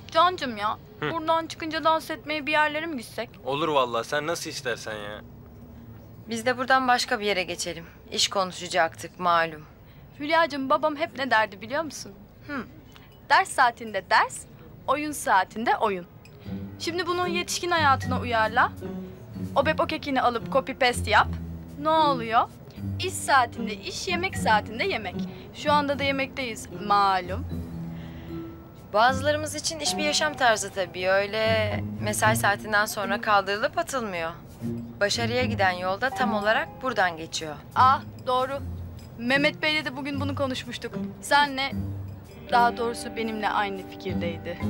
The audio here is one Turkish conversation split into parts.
Cancım ya, buradan çıkınca dans etmeye bir yerlere mi gitsek? Olur vallahi, sen nasıl istersen ya. Biz de buradan başka bir yere geçelim. İş konuşacaktık malum. Hülya'cığım babam hep ne derdi biliyor musun? Ders saatinde ders, oyun saatinde oyun. Şimdi bunu yetişkin hayatına uyarla. O kekini alıp copy paste yap. Ne oluyor? İş saatinde iş, yemek saatinde yemek. Şu anda da yemekteyiz malum. Bazılarımız için iş bir yaşam tarzı tabii. Öyle mesai saatinden sonra kaldırılıp atılmıyor. Başarıya giden yolda tam olarak buradan geçiyor. Ah doğru. Mehmet Bey'le de bugün bunu konuşmuştuk. Senle, daha doğrusu benimle aynı fikirdeydi.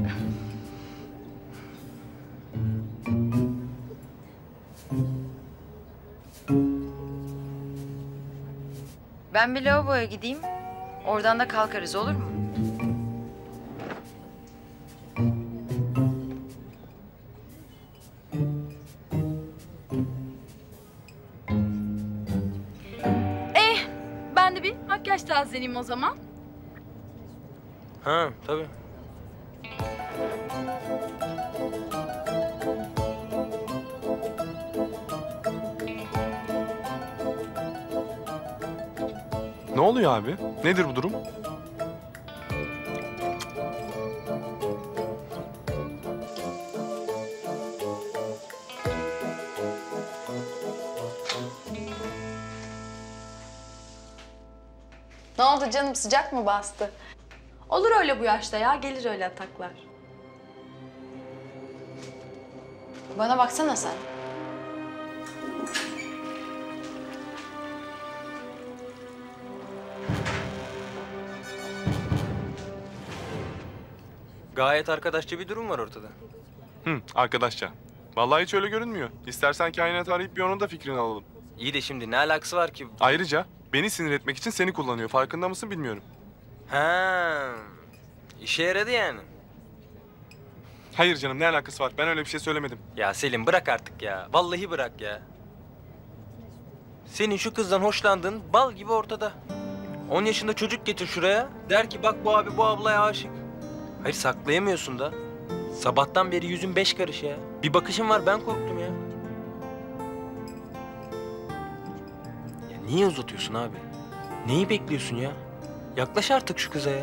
Ben bir lavaboya gideyim. Oradan da kalkarız, olur mu? Ben de bir makyaj tazeleyeyim o zaman. Ha tabii. Ne oluyor abi? Nedir bu durum? Ne oldu canım, sıcak mı bastı? Olur öyle bu yaşta ya, gelir öyle ataklar. Bana baksana sen. Gayet arkadaşça bir durum var ortada. Arkadaşça. Vallahi hiç öyle görünmüyor. İstersen kainat arayıp bir onun da fikrini alalım. İyi de şimdi ne alakası var ki? Ayrıca beni sinir etmek için seni kullanıyor. Farkında mısın bilmiyorum. Ha, işe yaradı yani. Hayır canım, ne alakası var? Ben öyle bir şey söylemedim. Ya Selim bırak artık ya. Vallahi bırak ya. Senin şu kızdan hoşlandığın bal gibi ortada. 10 yaşında çocuk getir şuraya. Der ki bak bu abi bu ablaya aşık. Hayır saklayamıyorsun da. Sabahtan beri yüzün 5 karış ya. Bir bakışın var, ben korktum ya. Ya niye uzatıyorsun abi? Neyi bekliyorsun ya? Yaklaş artık şu kıza ya.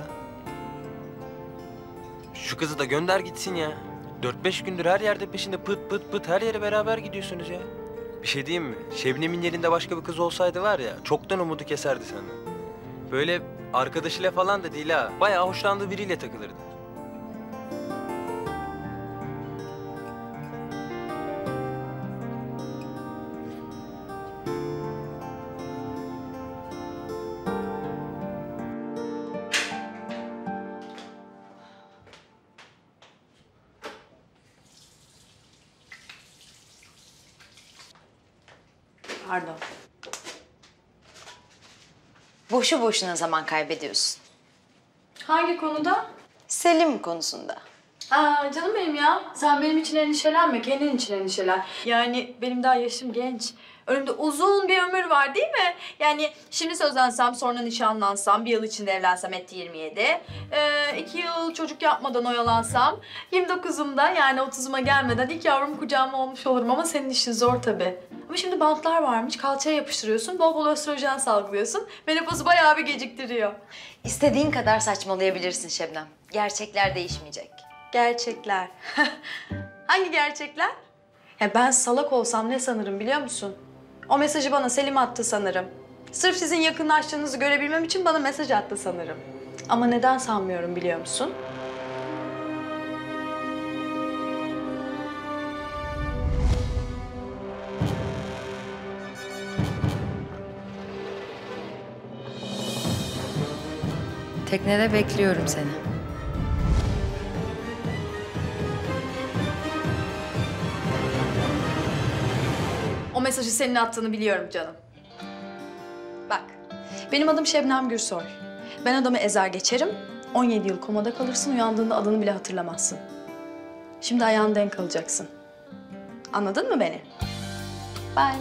Şu kızı da gönder gitsin ya. 4-5 gündür her yerde peşinde pıt pıt pıt, her yere beraber gidiyorsunuz ya. Bir şey diyeyim mi? Şebnem'in yerinde başka bir kız olsaydı var ya, çoktan umudu keserdi senden. Böyle arkadaşıyla falan da değil ha. Bayağı hoşlandığı biriyle takılırdı. Pardon. Boşu boşuna zaman kaybediyorsun. Hangi konuda? Selim konusunda. Aa canım benim ya. Sen benim için endişelenme, kendin için endişelen. Yani benim daha yaşım genç. Önümde uzun bir ömür var değil mi? Yani şimdi sözlensem, sonra nişanlansam, bir yıl içinde evlensem etti 27. 2 yıl çocuk yapmadan oyalansam, 29'umda yani 30'uma gelmeden ilk yavrum kucağıma olmuş olurum ama senin işin zor tabii. Ama şimdi bantlar varmış, kalçaya yapıştırıyorsun, bol bol östrojen salgılıyorsun. Menopozu bayağı bir geciktiriyor. İstediğin kadar saçmalayabilirsin Şebnem. Gerçekler değişmeyecek. Gerçekler. Hangi gerçekler? Ya ben salak olsam ne sanırım biliyor musun? O mesajı bana Selim attı sanırım. Sırf sizin yakınlaştığınızı görebilmem için bana mesaj attı sanırım. Ama neden sanmıyorum biliyor musun? Teknede bekliyorum seni. O mesajı senin attığını biliyorum canım. Bak, benim adım Şebnem Gürsoy. Ben adamı ezer geçerim, 17 yıl komada kalırsın, uyandığında adını bile hatırlamazsın. Şimdi ayağını denk alacaksın. Anladın mı beni? Bye.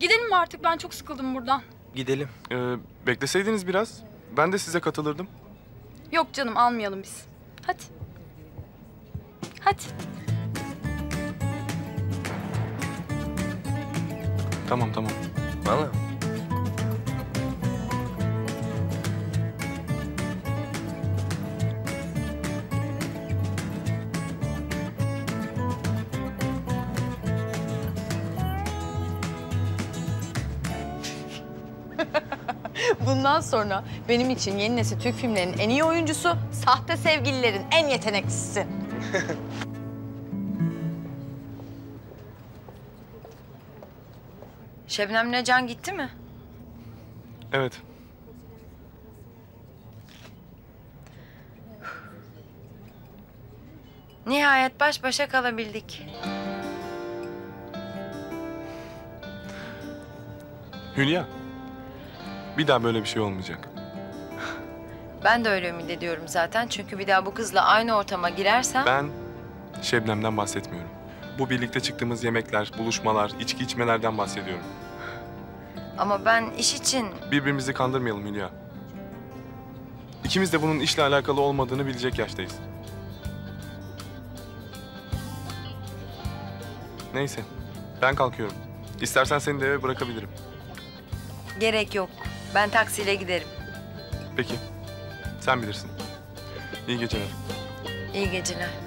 Gidelim mi artık? Ben çok sıkıldım buradan. Gidelim. Bekleseydiniz biraz. Ben de size katılırdım. Yok canım, almayalım biz. Hadi. Hadi. Tamam. Vallahi. Bundan sonra benim için yeni nesil Türk filmlerinin en iyi oyuncusu, sahte sevgililerin en yeteneklisi. Şebnem'le Can gitti mi? Evet. Nihayet baş başa kalabildik. Hülya. Bir daha böyle bir şey olmayacak. Ben de öyle ümit ediyorum zaten. Çünkü bir daha bu kızla aynı ortama girersem... Ben Şebnem'den bahsetmiyorum. Bu birlikte çıktığımız yemekler, buluşmalar, içki içmelerden bahsediyorum. Ama ben iş için... Birbirimizi kandırmayalım Hülya. İkimiz de bunun işle alakalı olmadığını bilecek yaştayız. Neyse, ben kalkıyorum. İstersen seni de eve bırakabilirim. Gerek yok. Ben taksiyle giderim. Peki, sen bilirsin. İyi geceler. İyi geceler.